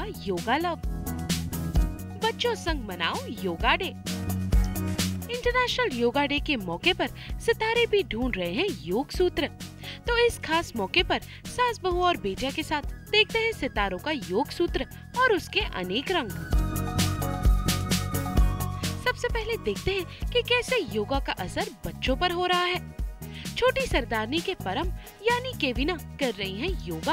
Yoga love. बच्चों संग मनाओ yoga day. International yoga day के मौके पर सितारे भी ढूंढ रहे हैं योग सूत्र। तो इस खास मौके पर सास बहू और बेटिया के साथ देखते हैं सितारों का योग सूत्र और उसके अनेक रंग। सबसे पहले देखते हैं कि कैसे योगा का असर बच्चों पर हो रहा है। छोटी सरदारनी के परम यानी केविना कर रही हैं योगा।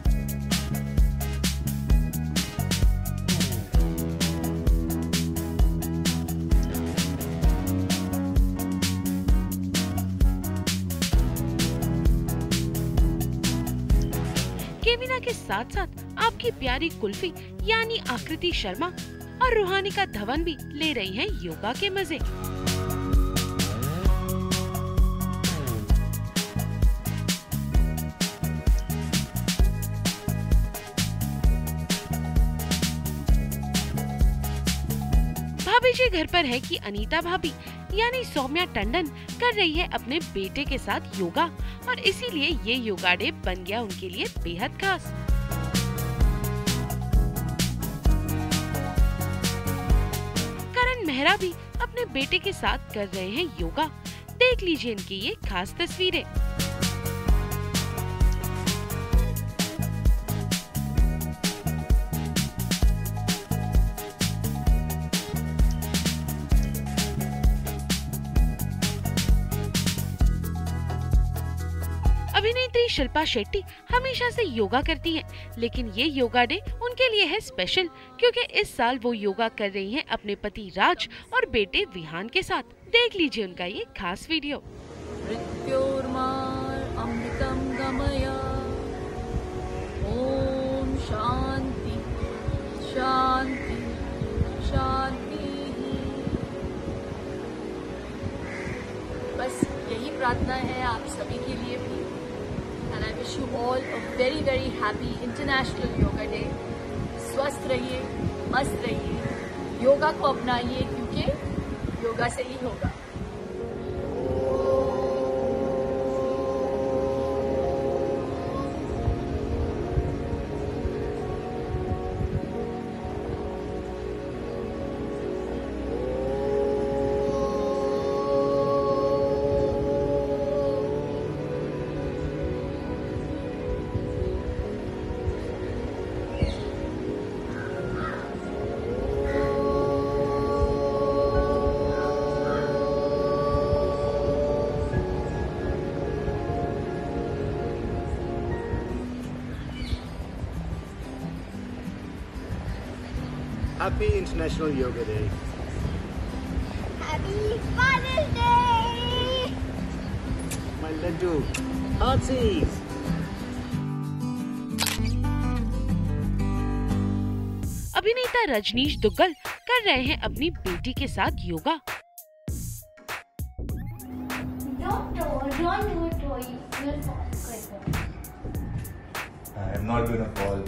केविना के साथ साथ आपकी प्यारी कुल्फी यानी आकृति शर्मा और रूहानिका धवन भी ले रही हैं योगा के मजे। भाभी जी घर पर है कि अनीता भाभी यानी सौम्या टंडन कर रही है अपने बेटे के साथ योगा और इसीलिए ये योगा डे बन गया उनके लिए बेहद खास। करण मेहरा भी अपने बेटे के साथ कर रहे हैं योगा। देख लीजिए इनकी ये खास तस्वीरें। अभिनेत्री शिल्पा शेट्टी हमेशा से योगा करती हैं, लेकिन ये योगा डे उनके लिए है स्पेशल क्योंकि इस साल वो योगा कर रही हैं अपने पति राज और बेटे विहान के साथ। देख लीजिए उनका ये खास वीडियो। अमृतम गमय ओम शांति शांति शांति। बस यही प्रार्थना है आप सभी के लिए भी। And I wish you all a very very happy International Yoga Day. स्वस्थ रहिए, मस्त रहिए, योगा को अपनाइए क्योंकि योगा से ही होगा। Happy International Yoga Day. Happy Father's Day. My laddu. Heartsies. अभिनेता रजनीश दुग्गल कर रहे हैं अपनी बेटी के साथ yoga. Don't do it, Roy. You'll fall. I am not gonna fall.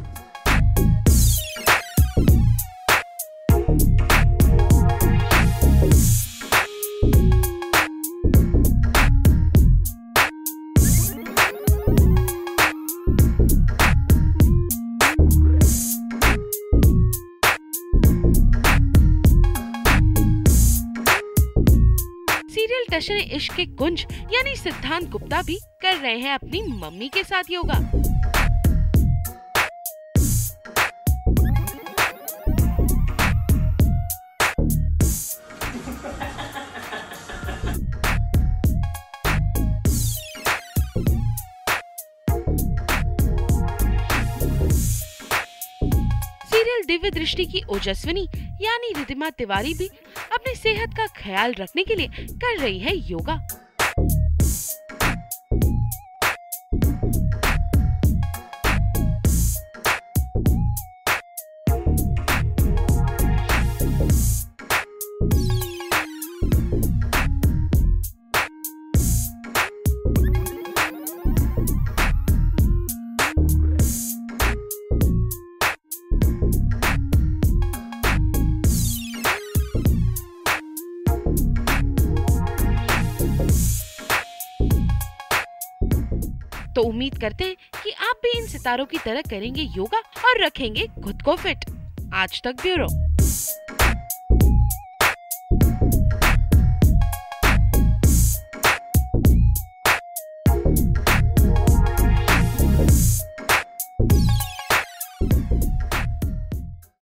Serial टशरे इश्क के कुंज यानी सिद्धांत गुप्ता भी कर रहे हैं अपनी मम्मी के साथ योगा। सीरियल दिव्य दृष्टि की ओजस्विनी यानी रिधिमा तिवारी भी अपनी सेहत का ख्याल रखने के लिए कर रही है योगा। तो उम्मीद करते हैं कि आप भी इन सितारों की तरह करेंगे योगा और रखेंगे खुद को फिट। आज तक ब्यूरो।